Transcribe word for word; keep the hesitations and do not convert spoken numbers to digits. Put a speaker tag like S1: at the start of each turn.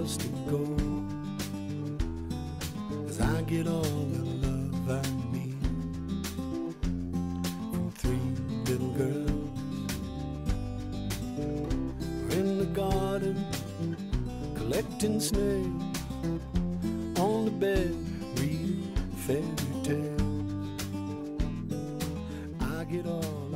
S1: just to go, as I get all the love I need from three little girls. We're in the garden collecting snails, on the bed reading fairy tales. I get all